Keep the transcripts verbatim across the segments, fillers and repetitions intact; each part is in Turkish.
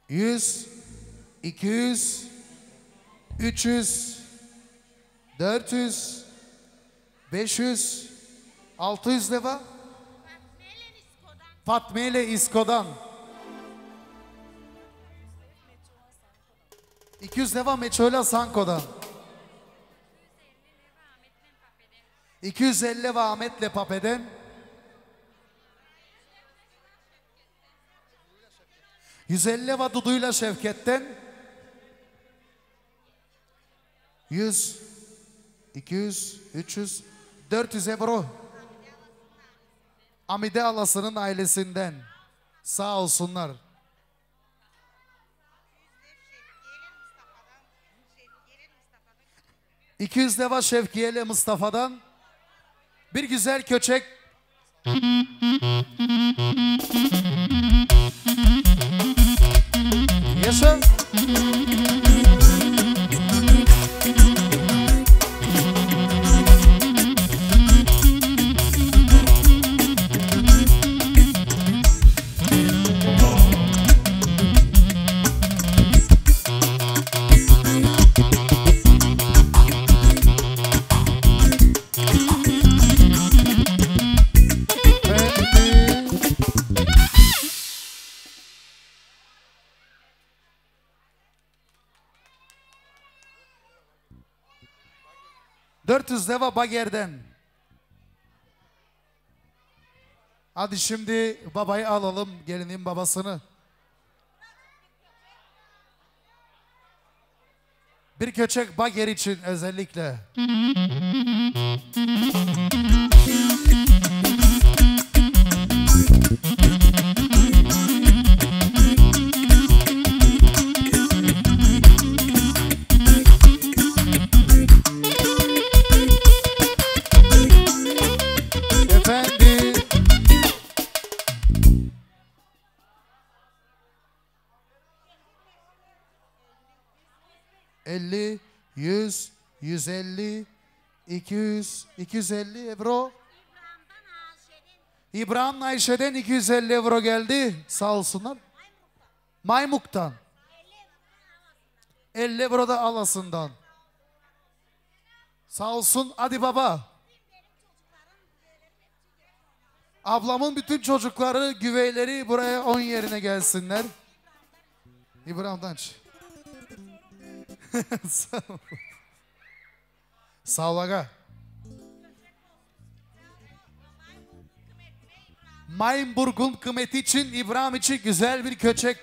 yüz, iki yüz, üç yüz, dört yüz, beş yüz, altı yüz leva. Fatma ile İsko'dan. iki yüz leva Meçhola Sanko'dan. iki yüz elli leva Ahmet'le Pape'den. yüz elli leva Dudu'yla Şevket'ten. yüz, iki yüz, üç yüz, dört yüz euro. Amide Alası'nın ailesinden. Sağ olsunlar. iki yüz leva Şevkiyeli Mustafa'dan. Bir güzel köçek. Yaşa. dört yüz leva Bager'den. Hadi şimdi babayı alalım, gelinin babasını. Bir köçek Bager için özellikle. elli, yüz, yüz elli, iki yüz, iki yüz elli euro. İbrahim Ayşe'den iki yüz elli euro geldi. Sağ olsunlar. Maymuk'tan. elli euro da Alası'ndan. Sağ olsun. Hadi baba. Ablamın bütün çocukları, güveyleri buraya on yerine gelsinler. İbrahim Danç. Sağ ol. Sağ ol aga. Mayınburg'un kıymeti için, İbrahim için güzel bir köçek.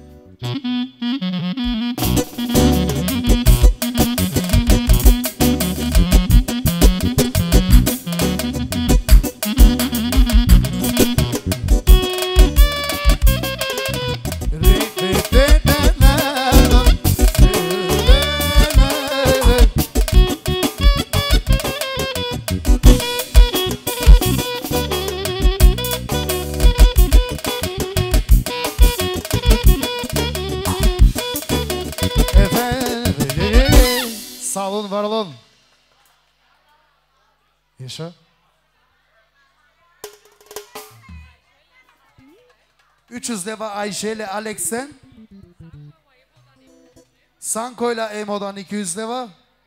Sağ olun, var olun. Yaşa. üç yüz leva Ayşe ile Alex'ten. Sanko ile Emo'dan iki yüz leva.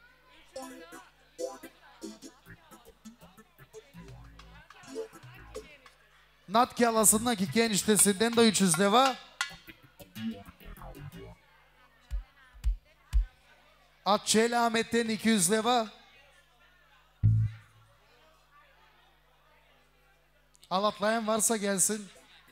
Natki Alası'ndan Kiki eniştesinden de üç yüz leva. Atçeli Ahmet'ten iki yüz leva. Alatlayan varsa gelsin.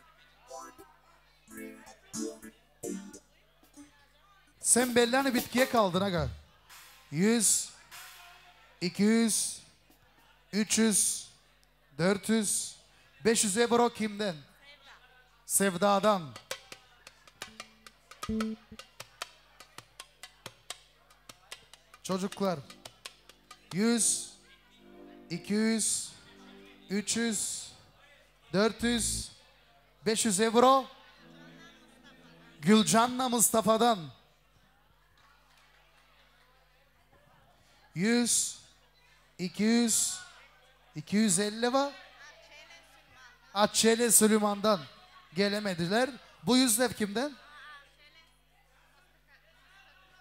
Sen bellanı bitkiye kaldın aga. yüz, iki yüz, üç yüz, dört yüz, beş yüz euro kimden? Sevda'dan. Çocuklar. yüz, iki yüz, üç yüz, dört yüz, beş yüz euro. Gülcan'la Mustafa'dan. yüz, iki yüz, iki yüz elli var. Atçeli Süleyman'dan gelemediler. Bu yüz lev kimden?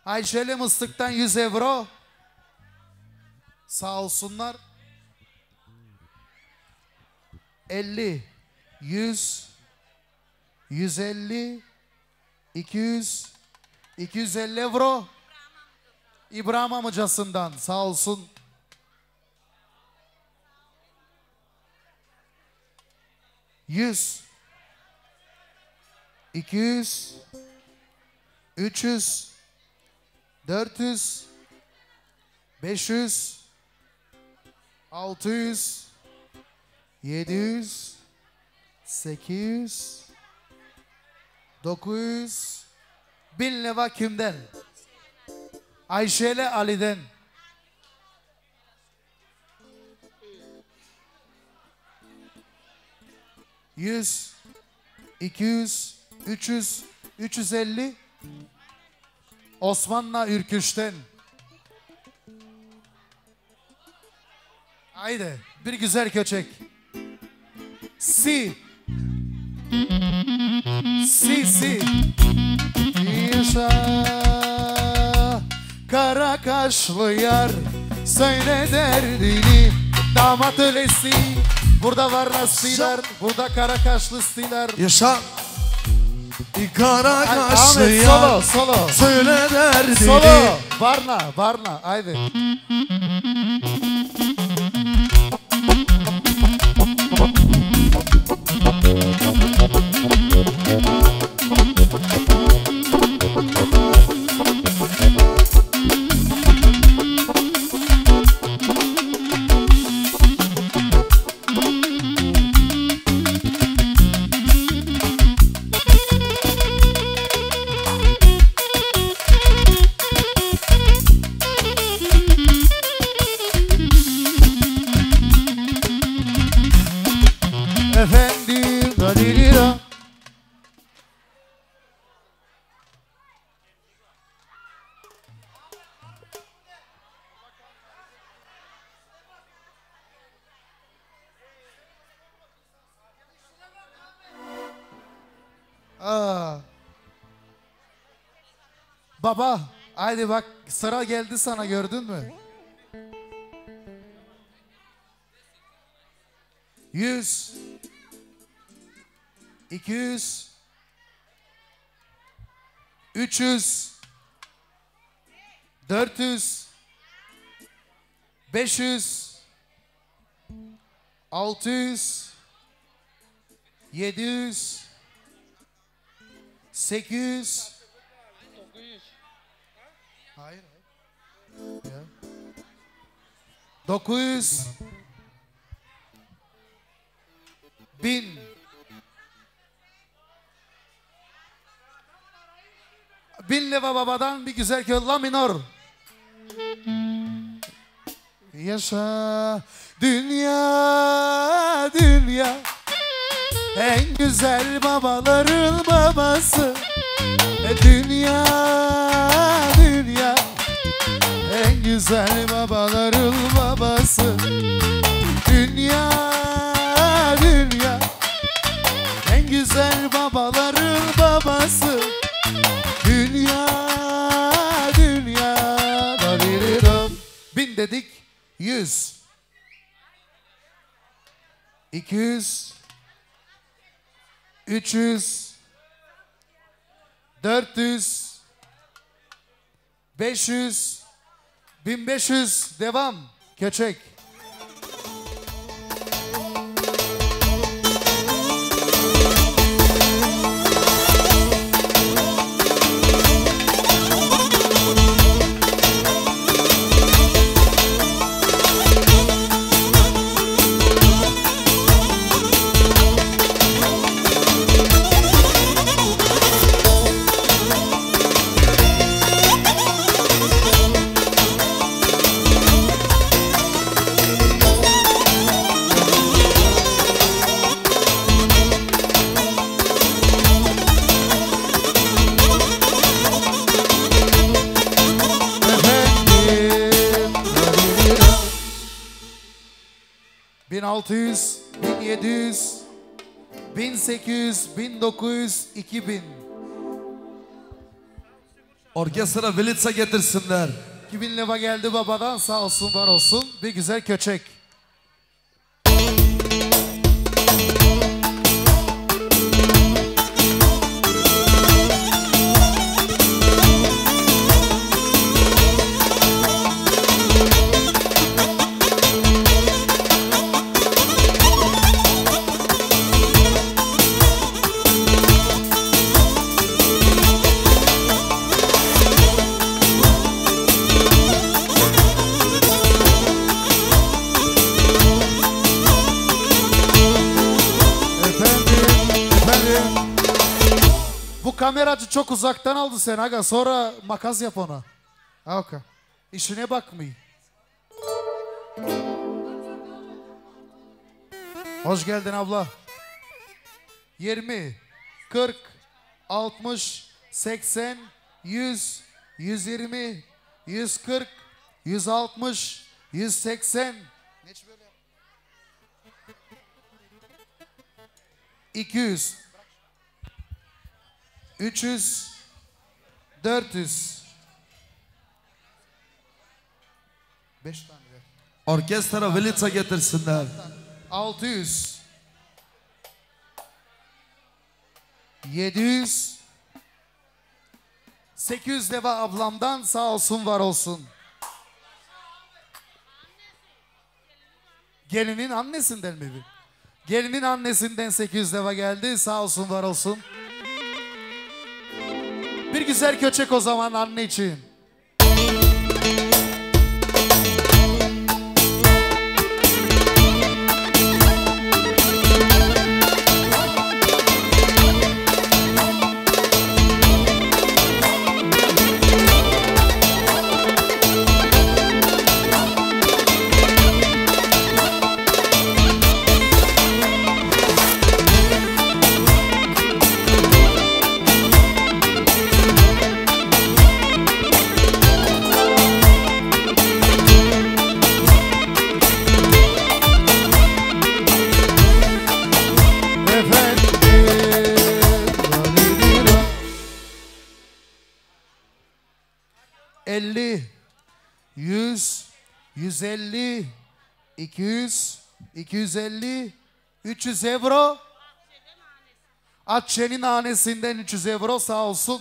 Ayşeli Mıstık'tan yüz euro. Sağ olsunlar. elli, yüz, yüz elli, iki yüz, iki yüz elli euro. İbrahim amcasından sağ olsun. yüz, iki yüz, üç yüz, dört yüz, beş yüz, altı yüz, yedi yüz, sekiz yüz, dokuz yüz, bin lira kimden? Ayşe'yle Ali'den. yüz, iki yüz, üç yüz, üç yüz elli. Osman'la Ürküş'ten. Haydi bir güzel köçek. Si. Si si. Yaşa kara kaşlı yar, söyle derdini. Damat ölesi. Burada var nastiler, burada kara kaşlı stiler. Yaşa kara kaşlı Ahmet, yar, solo solo. söyle derdini. Solo. Varna varna haydi. Efendim dalilira. Aa. Baba, haydi bak sıra geldi sana, gördün mü? Yüz, iki yüz, üç yüz, dört yüz, beş yüz, altı yüz, yedi yüz, sekiz yüz. Hayır. Ya. dokuz yüz. Bin. Bin leva babadan bir güzel köy la minor. Yaşa dünya dünya, en güzel babaların babası. E dünya dünya, en güzel babaların babası. Dünya dünya, en güzel babaların babası. Dünya dünya da veririm. Bin dedik. Yüz, iki yüz, üç yüz, dört yüz, beş yüz, bin beş yüz. Devam. Köçek. bin altı yüz, bin yedi yüz, bin sekiz yüz, bin dokuz yüz, iki bin. Orkestra Velitsa getirsinler. iki bin lira geldi babadan, sağ olsun var olsun. Bir güzel köçek. Kameracı çok uzaktan aldı sen aga. Sonra makas yap ona. Ha, okay. İşine bakmayın. Hoş geldin abla. yirmi, kırk, altmış, seksen, yüz, yüz yirmi, yüz kırk, yüz altmış, yüz seksen, iki yüz, üç yüz, dört yüz. beş tane. Orkestra Velitsa getirsinler. altı yüz. yedi yüz. sekiz yüz deva ablamdan, sağ olsun var olsun. Gelinin annesinden mi? Gelinin annesinden sekiz yüz deva geldi, sağ olsun var olsun. Bir güzel köçek o zaman anne için. elli, yüz, yüz elli, iki yüz, iki yüz elli, üç yüz euro. Atçe'nin hanesinden üç yüz euro, sağ olsun.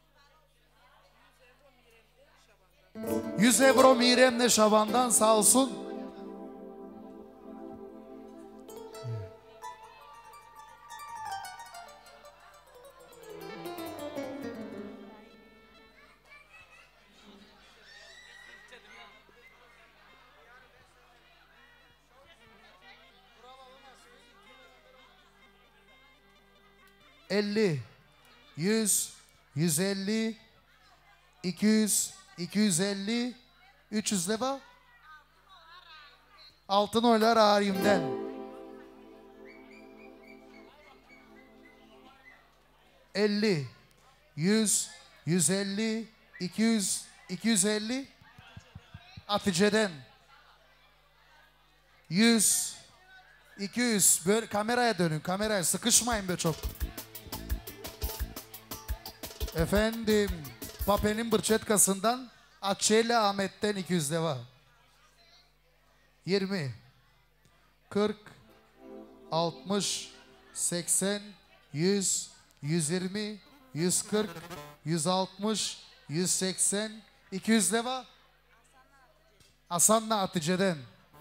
yüz euro Mirem'le Şaban'dan, sağ olsun. elli, yüz, yüz elli, iki yüz, iki yüz elli, üç yüz lira. Altın oylar harimden. elli, yüz, yüz elli, iki yüz, iki yüz elli. Hatice'den. yüz, iki yüz. Böyle kameraya dönün, kameraya sıkışmayın be çok. Efendim, Pape'nin Bırçetkası'ndan, Açeli Ahmet'ten iki yüz deva. yirmi, kırk, altmış, seksen, yüz, yüz yirmi, yüz kırk, yüz altmış, yüz seksen, iki yüz deva. Hasan'la Hatice'den.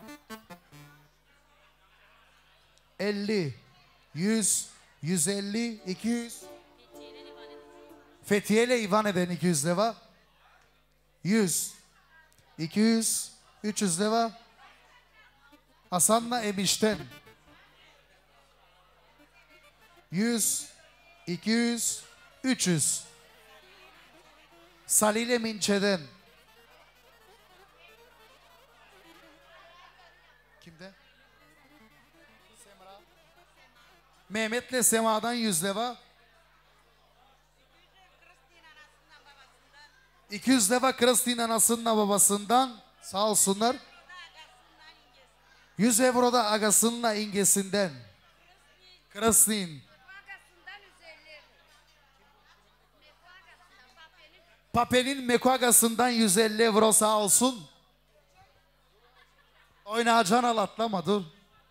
elli, yüz, yüz elli, iki yüz. Fethiye ile İvane'den iki yüz lira. yüz, iki yüz, üç yüz lira. Hasan'la Emiş'ten. yüz, iki yüz, üç yüz. Salih ile Minçe'den. Kimde? Semra. Mehmet'le Sema'dan yüz lira. iki yüz lira Kristin anasının babasından, sağ olsunlar. yüz euro da agasının ingesinden. Kristin. Papel'in Mekuagas'ından yüz elli euro sağ olsun. Oynayacaksın, al, atlama, dur.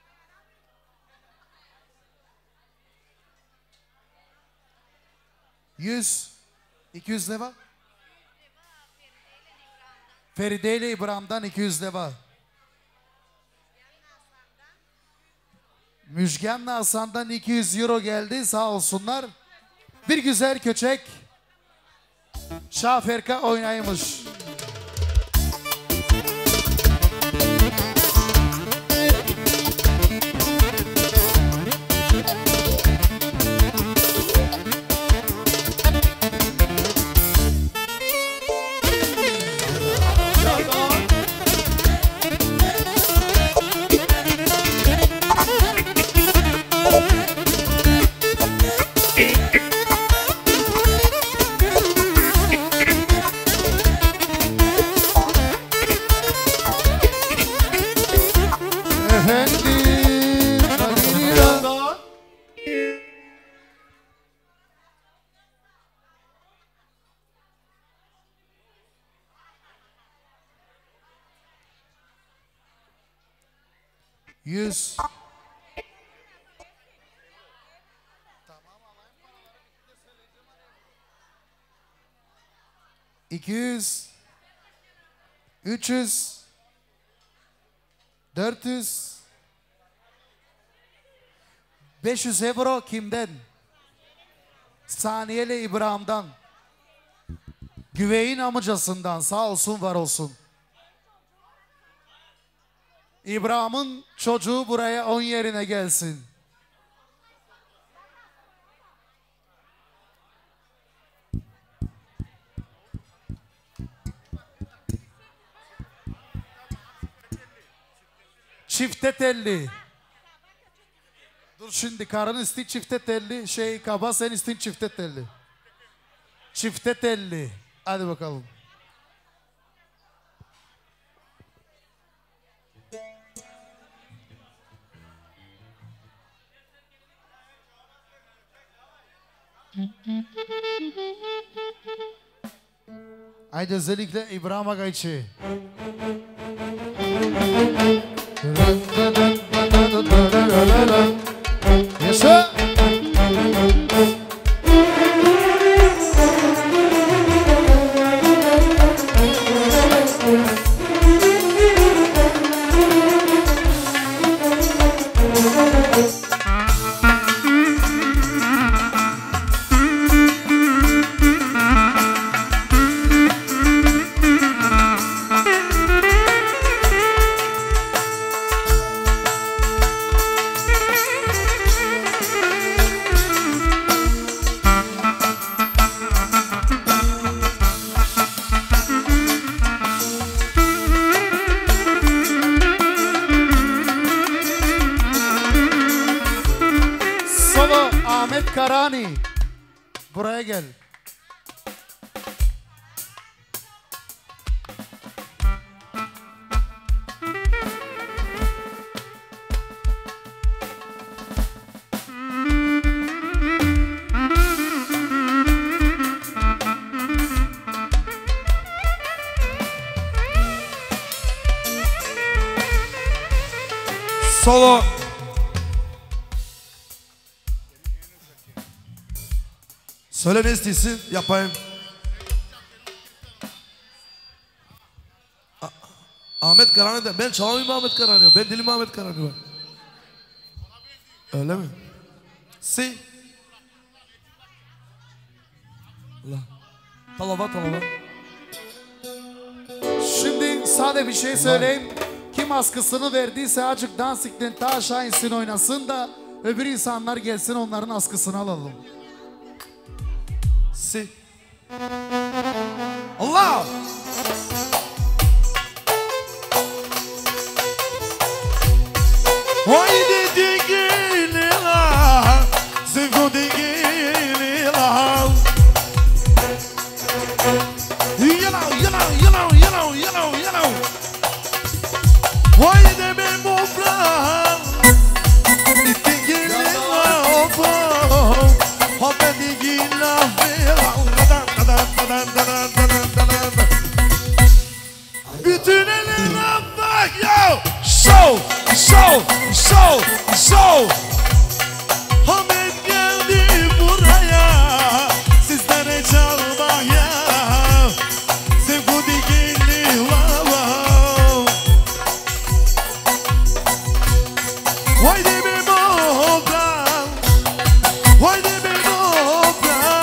Yüz. iki yüz leva. Feride ile İbrahim'den iki yüz leva. Müjgan'la Hasan'dan iki yüz euro geldi, sağ olsunlar. Bir güzel köçek. Şaferka oynaymış. Yüz. İki yüz. Üç yüz. Dört yüz. Beş yüz euro kimden? Saniyeli İbrahim'den. Güveyin amcasından, sağ olsun, var olsun. İbrahim'in çocuğu buraya on yerine gelsin. Çifte telli. Dur şimdi, karın isti çifte telli. Şey kaba, sen istin çifte telli. Çifte telli. Hadi bakalım. Haydi özellikle İbrahim Agayçı. Yaşa! Karani, buraya gel. Solo. Söyle ne istiyorsun, yapayım. A Ahmet Karani de, ben çalamayayım Ahmet Karani, ben dilim Ahmet Karani var. Öyle mi? Si. Allah. Talava talava. Şimdi sade bir şey söyleyeyim. Kim askısını verdiyse azıcık dansikten ta aşağı insin, oynasın da öbür insanlar gelsin, onların askısını alalım. Si. Allah! Haydi digili la, sevgo digili la. You know, you know, you know, you know, you know, you know. Haydi be mufran, digili la, oh, oh, digili la. Da da da da da da. Show, show, show. Ahmet geldi buraya, sizlere çalmaya. Sevgudi geldi vava. Haydi bir bobran, haydi bir bobran.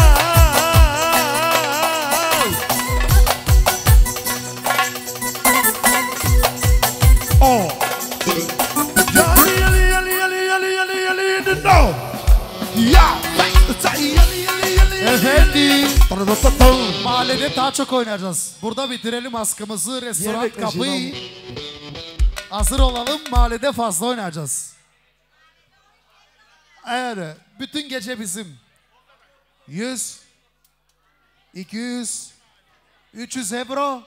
Oh. Yali yali yali yali yali yali yali yali no. Ya. Yali yali yali. Efendim. Mahallede daha çok oynayacağız. Burada bitirelim askımızı. Restoran Yemek kapıyı. Hazır olalım. Mahallede fazla oynayacağız. Evet. Bütün gece bizim. Yüz. iki yüz. üç yüz euro.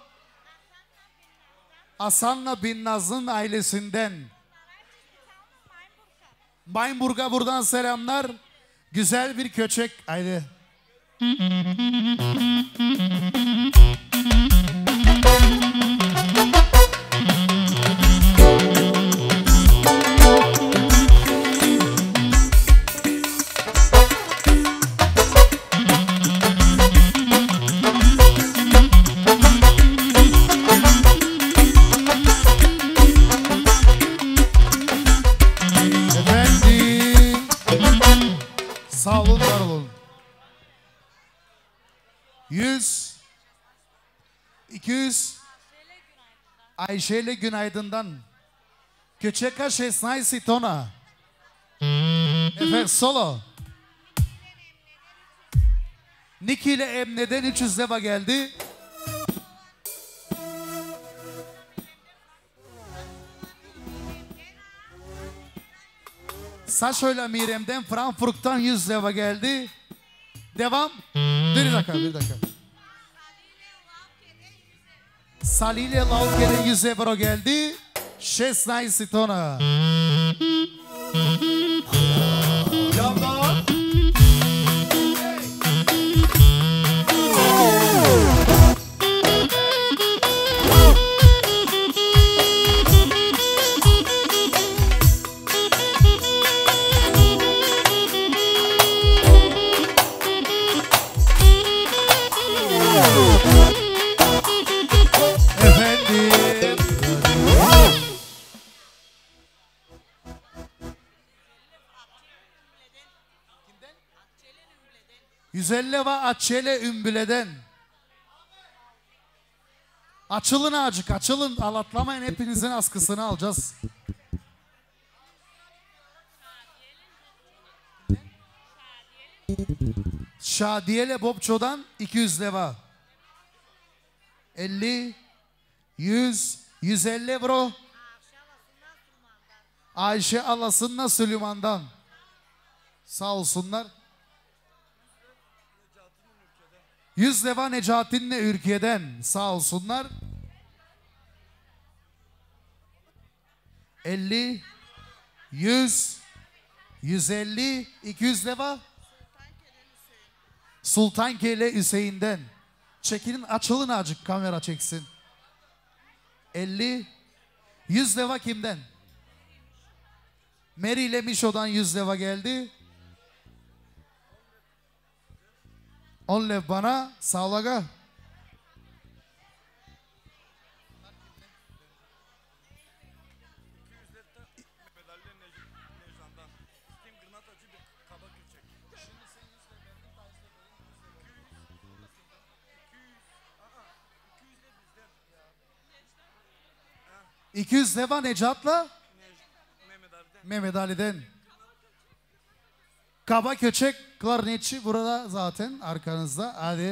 Hasan'la Binnaz'ın ailesinden. Mainburg'a buradan selamlar. Güzel bir köçek. Haydi. Sağ olun, var olun. Yüz, iki yüz, Ayşe ile Günaydın'dan. Köçeka şesnayi tona. Efendim solo. Niki ile Emne'den üç yüz leva geldi. Saşo ile Mirem'den Frankfurt'tan yüz leva geldi. Devam. Bir dakika, bir dakika. Salih ile Lauke'den yüz euro geldi. şesnayi tona. yüz elli leva Açele Ümbüle'den. Açılın acık, açılın. Alatlamayın, hepinizin askısını alacağız. Şadiyele Bobço'dan iki yüz leva. elli, yüz, yüz elli euro. Ayşe Alasın'la Süleyman'dan. Sağ olsunlar. yüz leva Necatin'le Ürkiye'den. Sağ olsunlar. elli, yüz, yüz elli, iki yüz leva. Sultankele Hüseyin'den. Çekilin, açılın azıcık, kamera çeksin. elli, yüz leva kimden? Mary ile Mişo'dan yüz leva geldi. on lev bana, sağlaga. iki yüz leva Necat'la Mehmet Ali'den. Kaba Köçek klarnetçi burada zaten arkanızda. Hadi.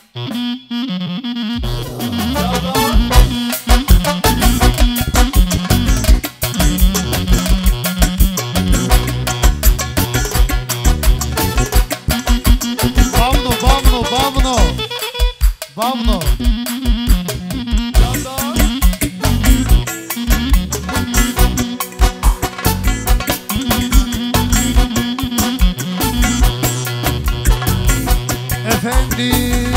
Bamno, bamno, bamno. Bamno. Efendim.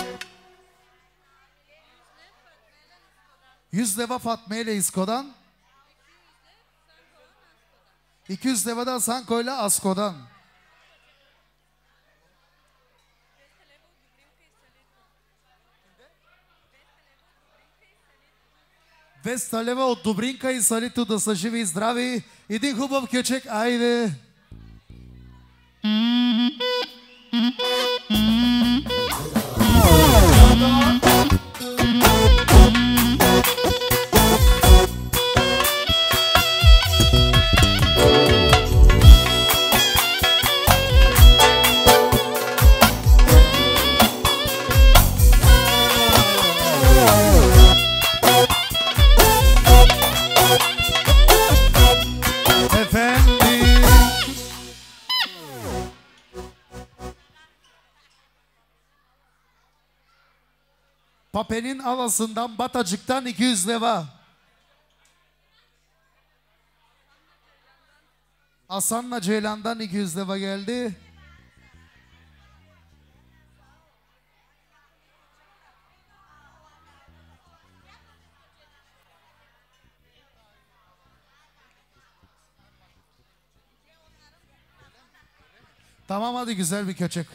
Yüz leva Fatma ile İsko'dan. iki yüz levadan Sanko'yla Asko'dan. двеста лева от Добринка и Салито, да са живи и здрави. Един хубав кючек, айде! Pape'nin alasından Batacık'tan iki yüz leva. Hasan'la Ceylan'dan iki yüz leva geldi. Tamam hadi güzel bir köçek.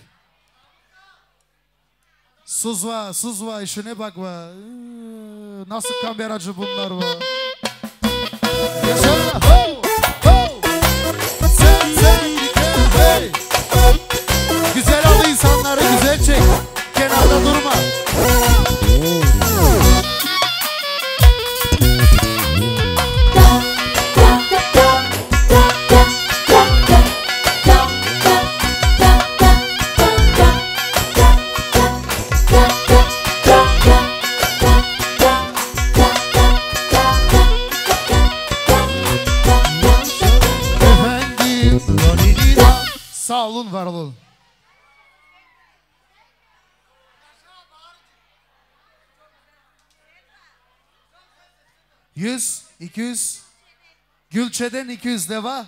Suzva, Suzva işine bak be. Nasıl kameracı bunlar be. Yaşa. Ho, ho. Sen, sen, hey. Güzel al insanları, güzel çek. Kenarda durma. Sağ olun, var olun. Yüz, iki yüz. Gülçe'den iki yüz leva.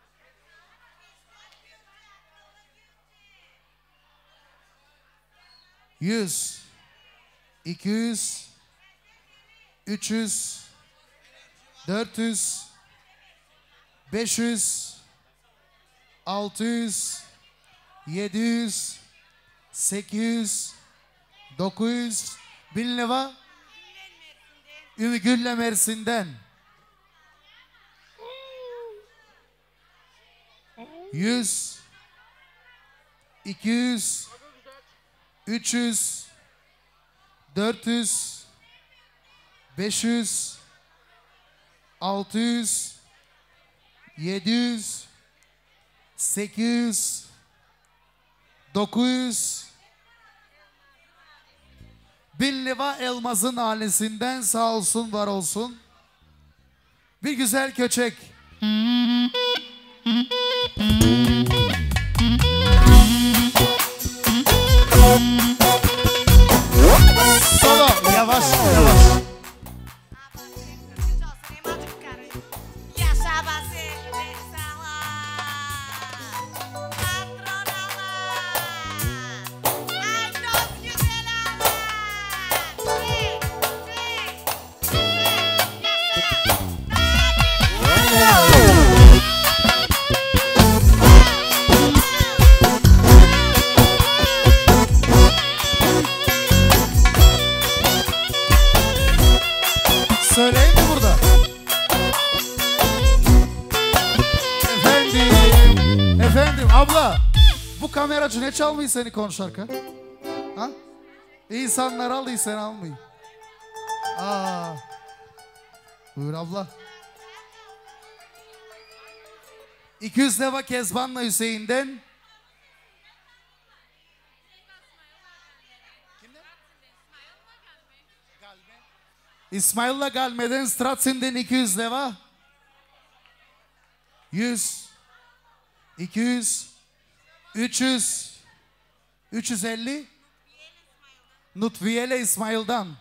Yüz, iki yüz, üç yüz, dört yüz, beş yüz, altı yüz, yedi yüz, sekiz yüz, dokuz yüz, bin leva. Ümmü Gülle Mersin'den. Yüz, iki yüz, üç yüz, dört yüz, beş yüz, altı yüz, yedi yüz, sekiz yüz, dokuz yüz, bin leva Elmaz'ın ailesinden sağ olsun, var olsun. Bir güzel köçek. Solo, yavaş, yavaş. Söyleyeyim mi burada? Efendim, efendim abla, bu kameracı ne çalmıyor seni konuşarken? Ha? İnsanlar alıyor, sen almıyor. Aa. Buyur abla. iki yüz leva Kezban'la Hüseyin'den. İsmail'la Galme'den, Stratsin'den iki yüz leva. yüz, iki yüz, üç yüz, üç yüz elli. Nutviyele İsmail'dan.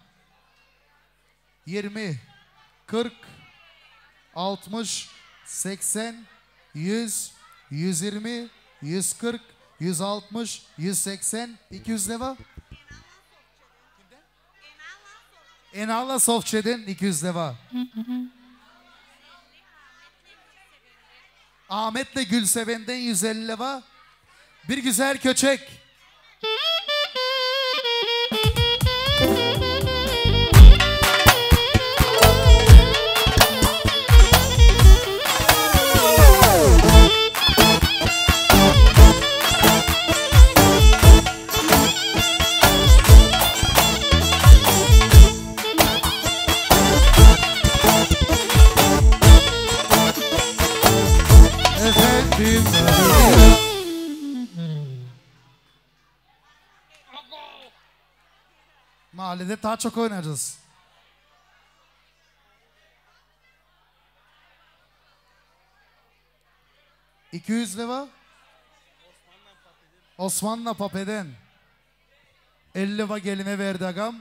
yirmi, kırk, altmış, seksen, yüz, yüz yirmi, yüz kırk, yüz altmış, yüz seksen, iki yüz leva. Enala Sofçe'den iki yüz leva. Ahmet'le Gülseven'den yüz elli leva. Bir güzel köçek. Mahallede daha çok oynayacağız. iki yüz lira. Osman'la Pape'den. elli lira geline verdi agam.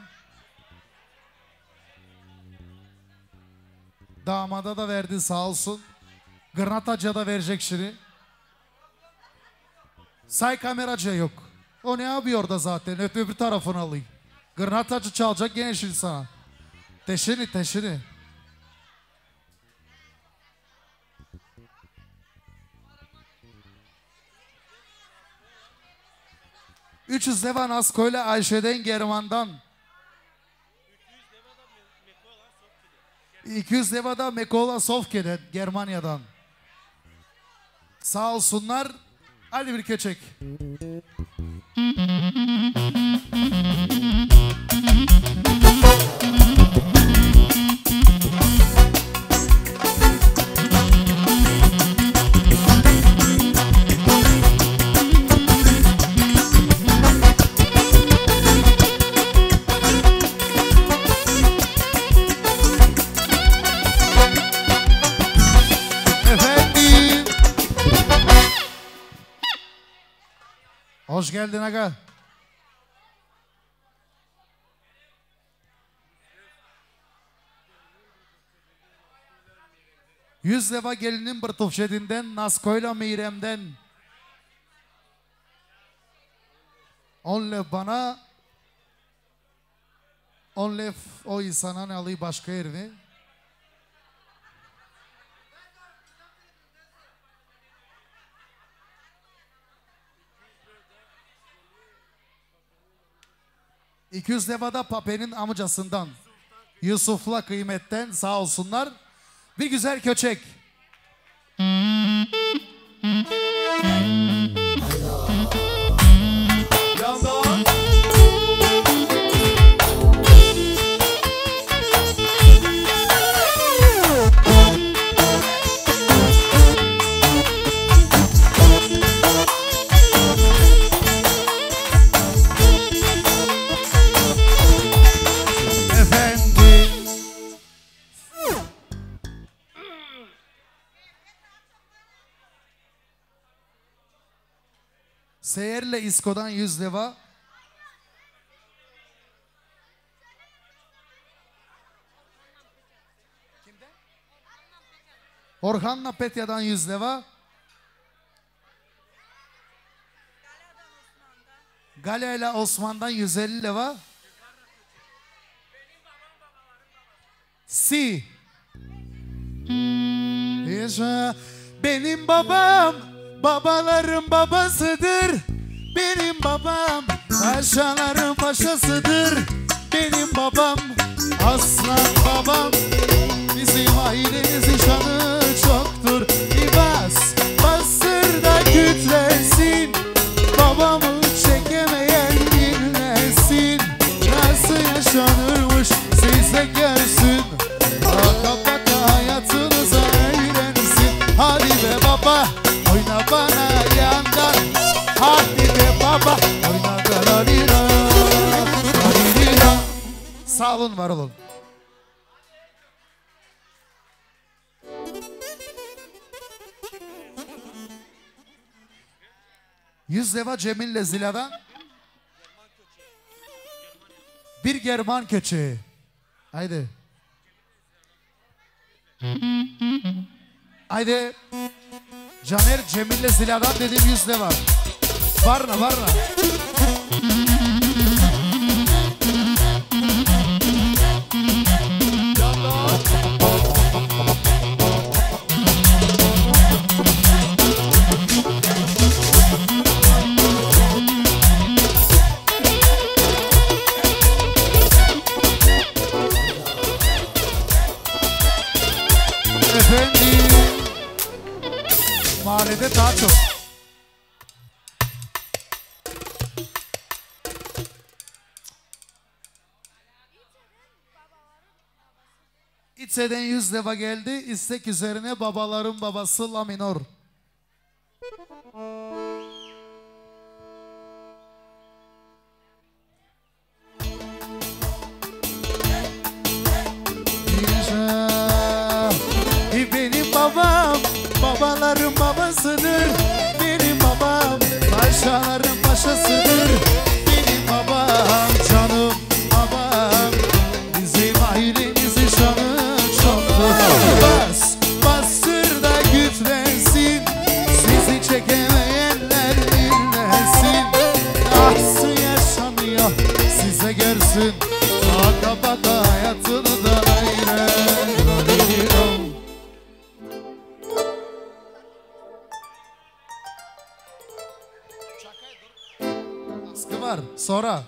Damada da verdi sağ olsun. Granatacıya da verecek şimdi. Say kameracıya yok. O ne yapıyor orada zaten? Öp öbür tarafını alayım. Granatacı çalacak gene şimdi sana. Teşini teşini. üç yüz leva Nasko'yla Ayşe'den German'dan. iki yüz leva da Mekola Sofke'den Germanya'dan. Sağ olsunlar. Hadi bir köçek. Hoş geldin aga. Yüz leva gelinin Bırtufşedi'nden, Nasko'yla Meyrem'den. On lev bana, on lev o insana ne alayım başka yerini. iki yüz leva da Pape'nin amcasından. Yusuf'la kıymetten sağ olsunlar. Bir güzel köçek. Seher'le İsko'dan yüz leva. Kimden? Orhan'la Petya'dan yüz leva. Galya'yla Osman'dan yüz elli leva. Si. Yaşa. Benim babam babaların babasıdır. Benim babam paşaların paşasıdır. Benim babam aslan babam. Bizim ailemizin şanı çoktur. Bir bas, bastır da kütlesin. Babamı çekemeyen dinlesin. Nasıl yaşanırmış siz de görsün. Baka baka hayatınıza öğrensin. Hadi be baba oyna bana yandan. Hadi be baba oyna galarira. Galarira. Sağ olun, var olun. Yüz leva Cemil'le Zila'dan. Bir German köçeği. Haydi. Haydi. Caner Cemil'le Zila'dan dedim yüz leva. Varna varna. Çaço. İçeden yüz defa geldi. İstek üzerine babaların babası La minor. Benim babam babaların babasıdır. Benim babam paşaların paşasıdır. Benim babam canım babam. Bizim ailemizin şanı çoktur. Bas bastır da güçlensin. Sizi çekemeyenler dinlensin. Nasıl yaşanıyor size görsün. Baka baka hayatını da ayrı. Askı var. Sonra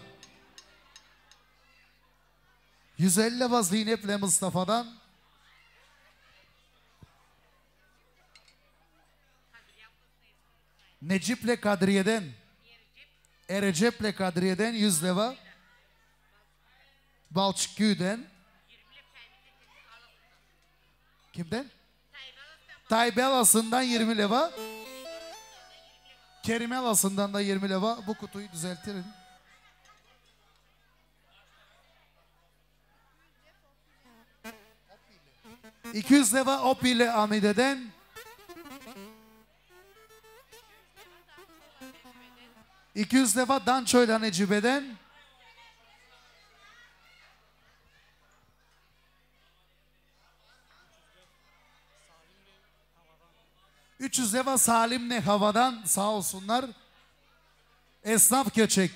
yüz elli baz Zeynep'le Mustafa'dan Necip'le Kadriye'den Erecep'le Kadriye'den yüz leva Balçıkgü'den kimden? Taybelası'ndan yirmi leva Kerimelası'ndan da yirmi leva. Bu kutuyu düzeltirim. iki yüz leva Opile Amide'den iki yüz leva Danço'yla Necibe'den üç yüz leva Salim'le Hava'dan sağ olsunlar. Esnaf Köçek.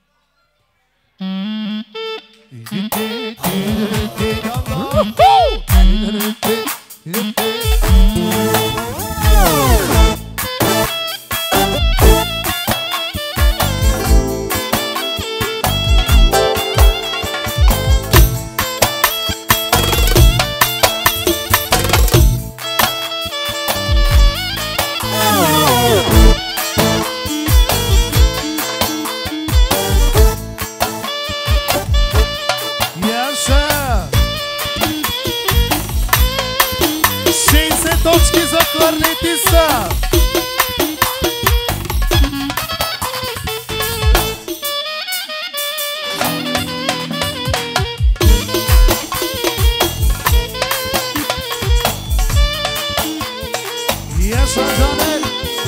Točki za klarnetista. Yaşa Caner.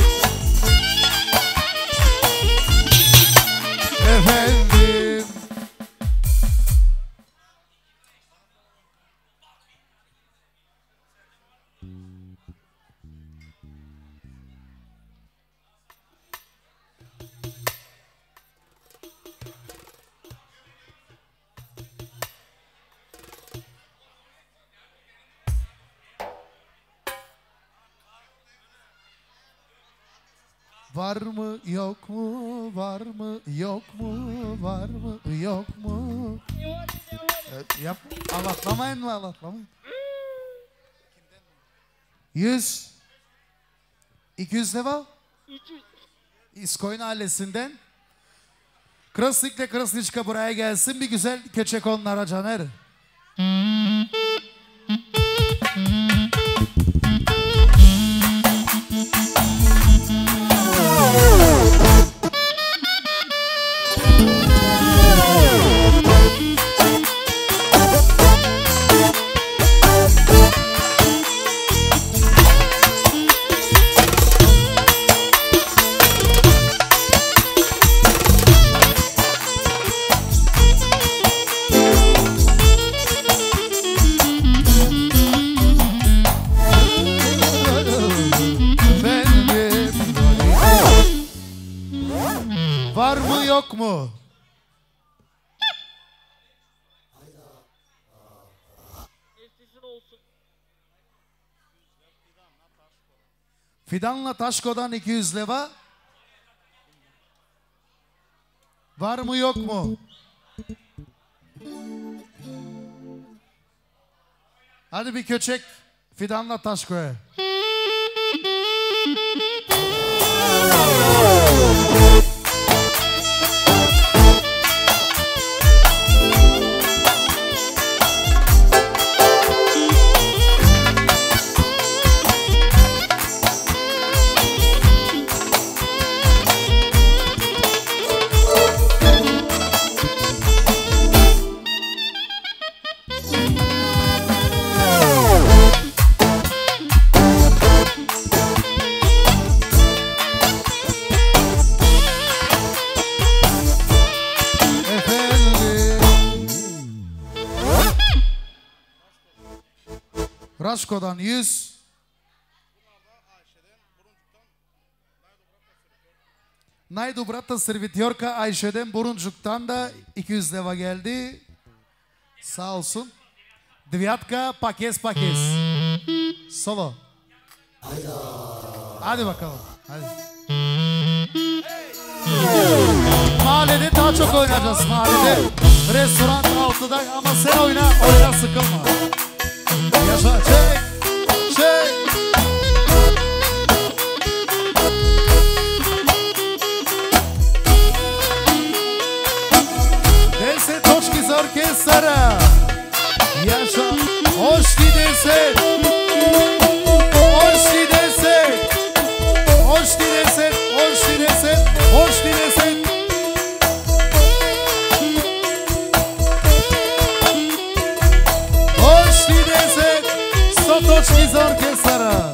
Efendim. Var mı yok mu, var mı yok mu, var mı yok mu? Evet, yap, alatlamayın mı, alatlamayın. Yüz. İki yüz leva. İskoyun ailesinden. Krasnik'le Krasniçka buraya gelsin. Bir güzel köçek onlara Caner. Var mı yok mu? Fidanla Taşko'dan iki yüz leva. Var mı yok mu? Hadi bir köçek Fidanla Taşko'ya. Raşko'dan yüz. Най-добрата сервитьорка Ayşe'den Buruncuk'tan da iki yüz leva geldi. Sağ olsun. Devyatka pakes pakes. Solo. Hadi bakalım. Hadi. Mahallede daha çok oynayacağız mahallede. Restoran altıda ama sen oyna, oyna sıkılma. Yaşa, çek, çek. Deset točki za orkestara. Yaşa, hoşki deset. Hoşki deset. Hoşki deset, hoşki deset, hoşki deset. Hoşki deset. sto točki za orkestara.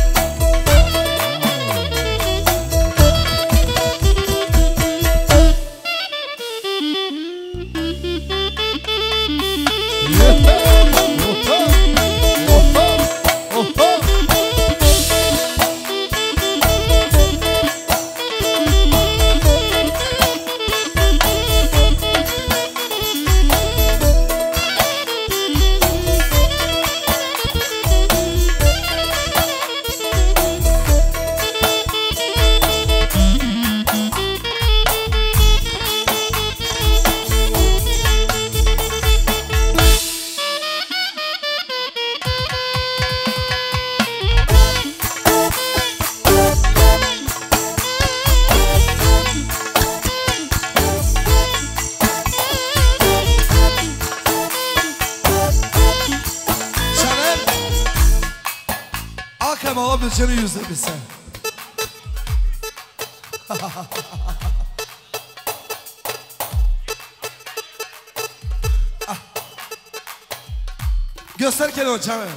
Seni yüzde bir sen. Ah. Göster kendini o canım.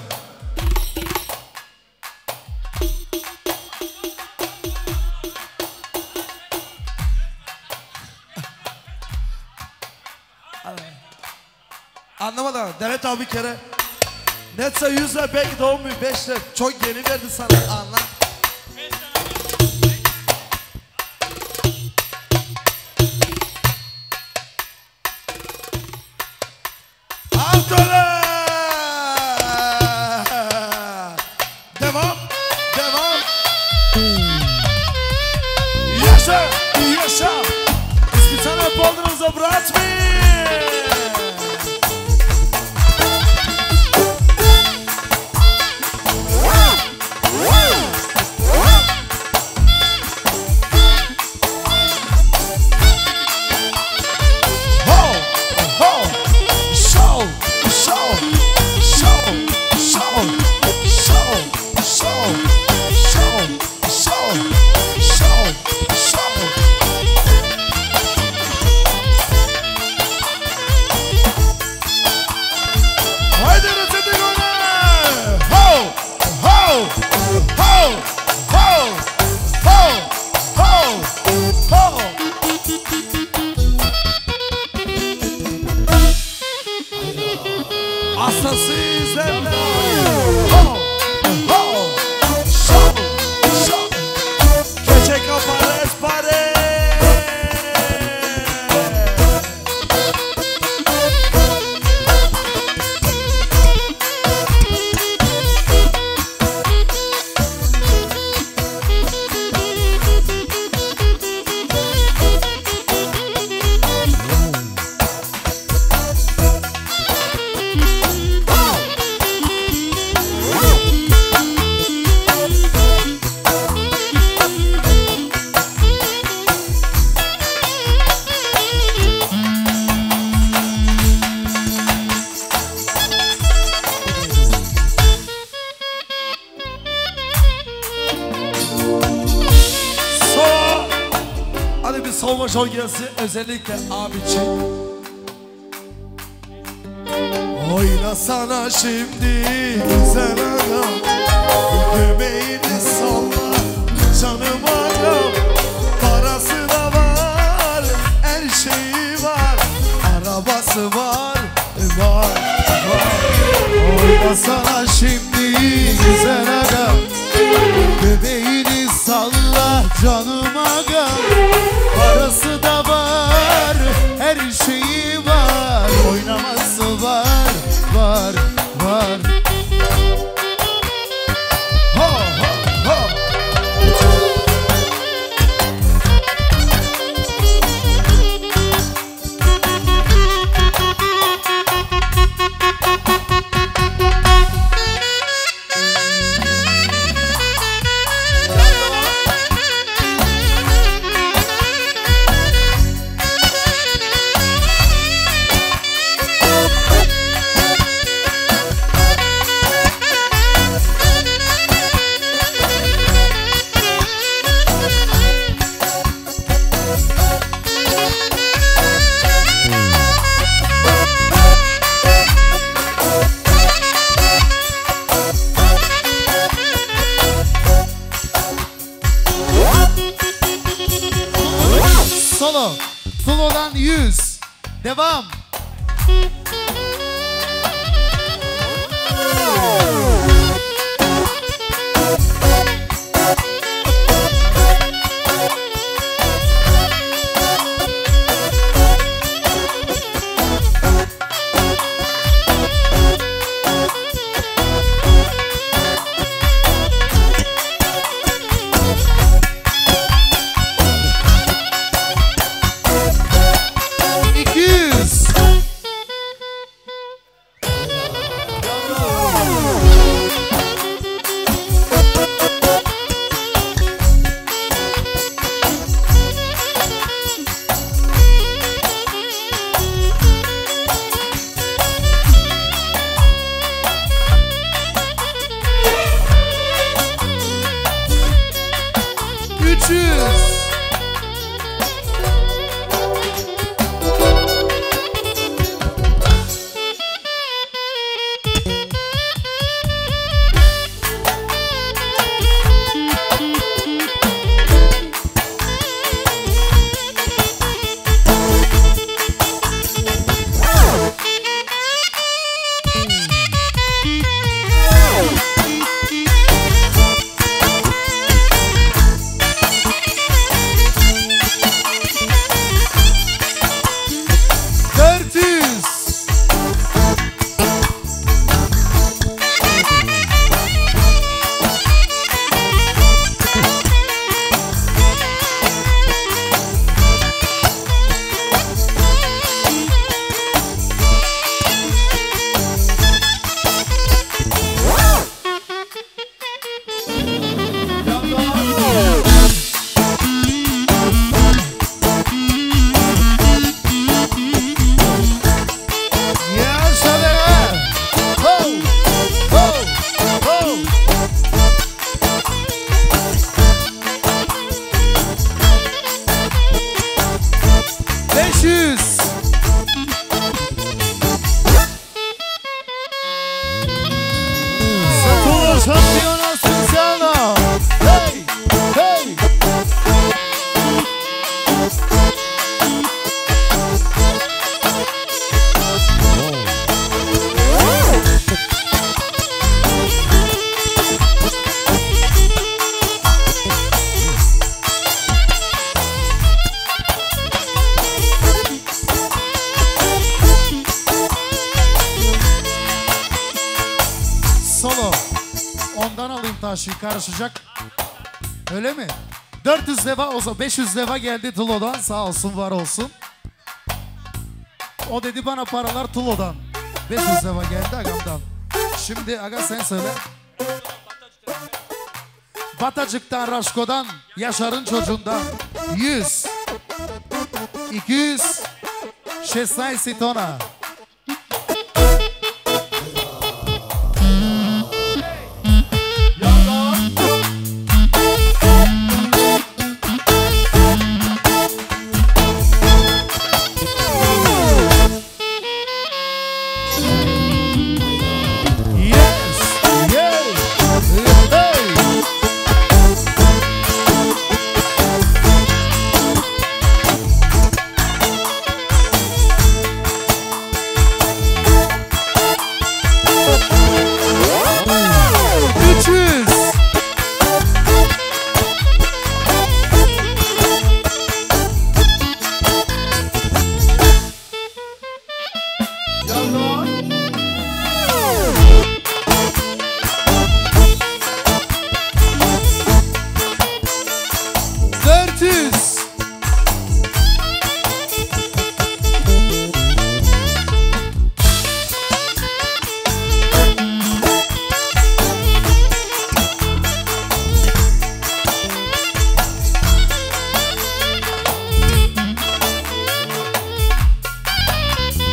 Anlamadım. Demet abi bir kere netse yüz lira belki de on bin beş lira çok yeni verdi sana, anla. Altılı! Devam, devam. Yaşa, yaşa. İspitana Poldra'nıza bırakmayın. başa gelsin özellikle abi için. Oynasana şimdi güzel adam, göbeğini salla canım adam. Parası da var, her şeyi var, arabası var, var, var. Oynasana şimdi güzel adam, göbeğini salla canım agam. Parası da var, her şeyi var, oynaması var, var, var. Ha ha ha. Solo, solodan yüz. Devam. Taşı karışacak. Öyle mi? dört yüz leva olsa beş yüz leva geldi Tulo'dan. Sağ olsun, var olsun. O dedi bana paralar Tulo'dan. beş yüz leva geldi agamdan. Şimdi aga sen söyle. Batacık'tan, Raşko'dan, Yaşar'ın çocuğundan yüz, iki yüz, şesnaest tona.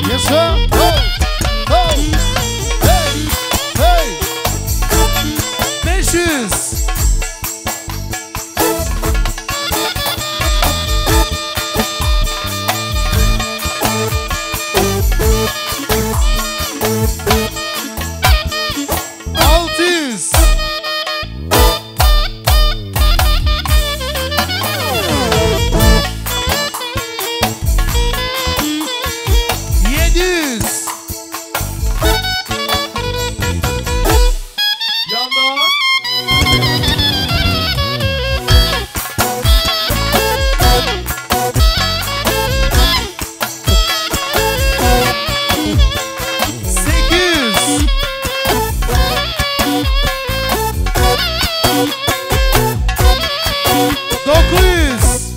Yaşa. Ho. Ho. Hey. Hey. beş yüz. altı yüz. yedi yüz. Yandan. sekiz yüz. dokuz yüz.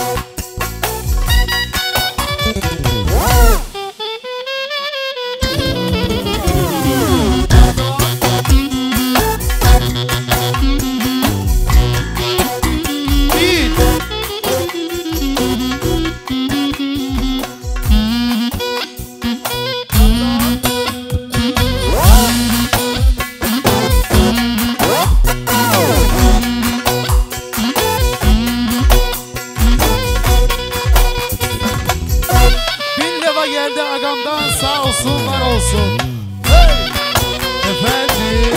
bin. Bin lira geldi agamdan, sağ olsun var olsun. Hey! Efendim.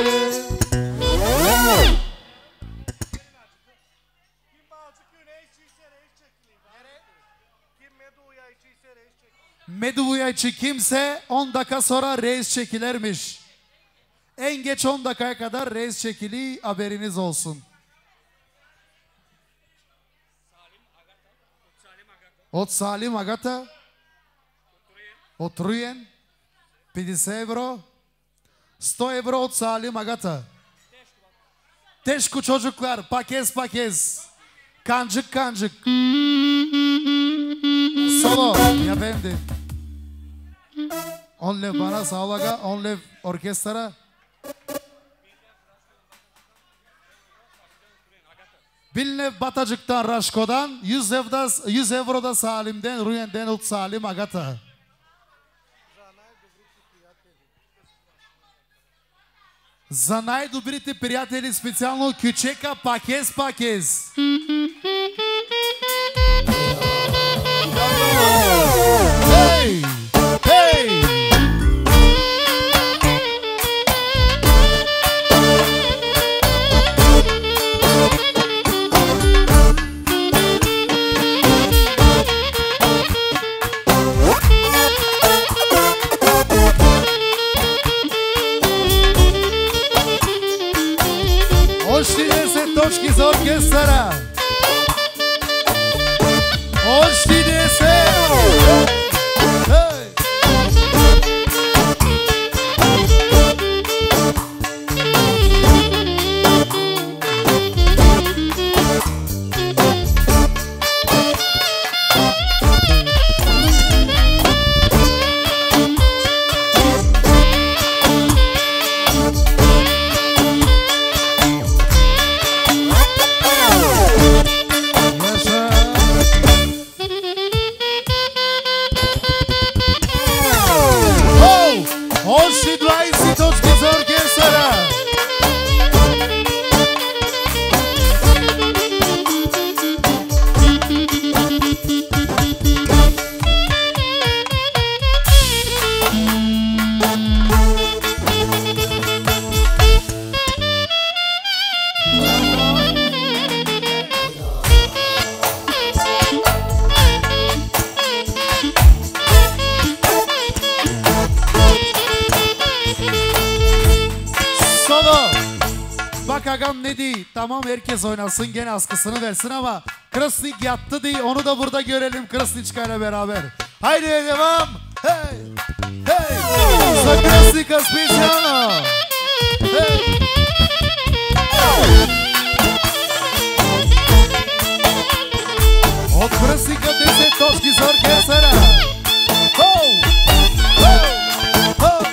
Meduya içi kimse on dakika sonra reis çekilermiş. En geç on dakikaya kadar reis çekili, haberiniz olsun. От Салим Агата. От Руен. петдесет евро. сто евро от Салим Агата. Teşku çocuklar, pakez pakez. Kancık kancık. Solo, efendim. on lev bana sağ ol aga, on lev orkestra. bin lev Batacık'tan, Raşko'dan, yüz evro, yüz evro da Salim'den, Ruyen'den, Ut Salim Agata. За най-добрите приятели специално Кючека Пакез Пакез. Hey! Hey! Още десет точки за оркестъра. Още десет. Hey! Още двайсет точки за оркестъра. Bak agam ne değil. Tamam herkes oynasın, gene askısını versin ama Krasnik yattı değil. Onu da burada görelim Krasniçka'yla beraber. Haydi devam. Hey. Hey. Za Krasnika specijalno. Hey. Od Krasnika deset точки za orkestara. Ho. Ho. Ho.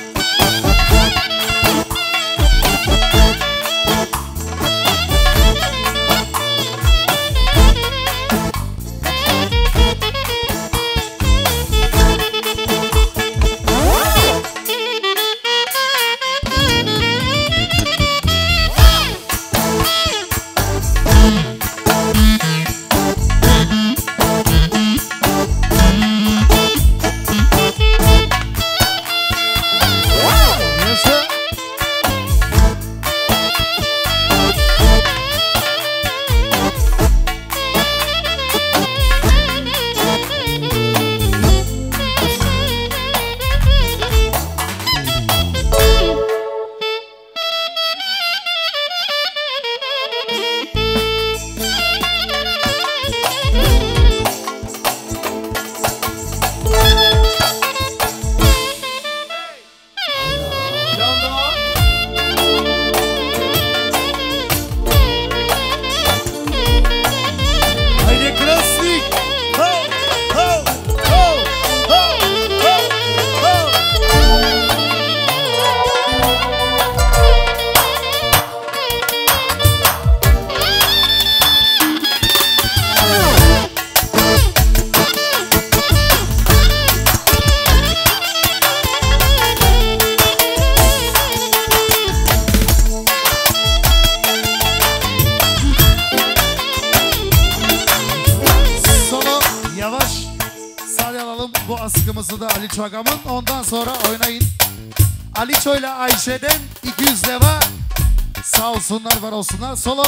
bu askımızı da Ali Çogam'ın. Ondan sonra oynayın. Aliço ile Ayşe'den iki yüz leva. Sağ olsunlar, var olsunlar. Solo.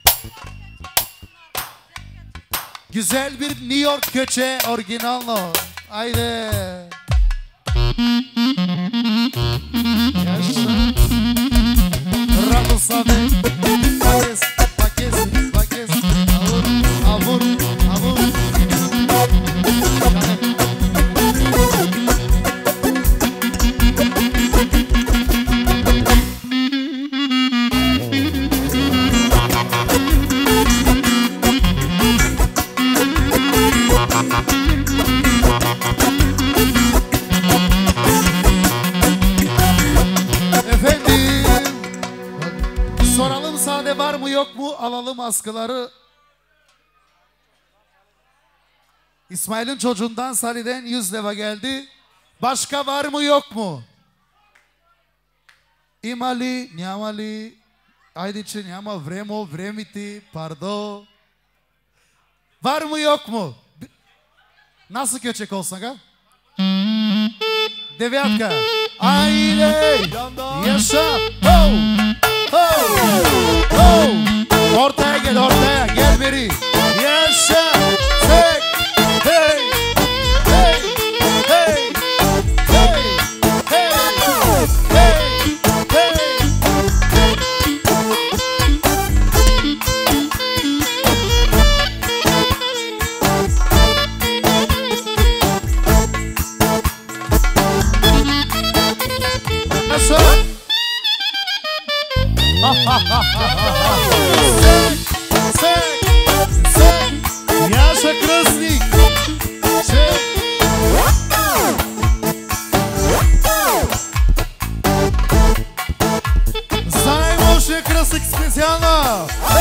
Güzel bir New York köçe orijinalno. Haydi. Yaşa. Rabu sabe. Bakes, bakes, bakes. Avur, avur, avur. Sade var mı yok mu? Alalım askıları. İsmail'in çocuğundan Salih'den yüz leva geldi. Başka var mı yok mu? İmali, Nyamali, Aydiçin, Nyama, Vremo, Vremiti, Pardo. Var mı yok mu? Nasıl köçek olsak ha? Deviatka. Haydi. Yaşa. Ho. Ho. Ho. Ortaya gel, ortaya. Gel beri. Yaşa. Tek. Hey. Hey. Hey. Hey. Hey. Hey. Hey. Nasıl? Sek, sek, sek. Yaşa Krasnik. Sek. Zajmoše Krasnik specijalno.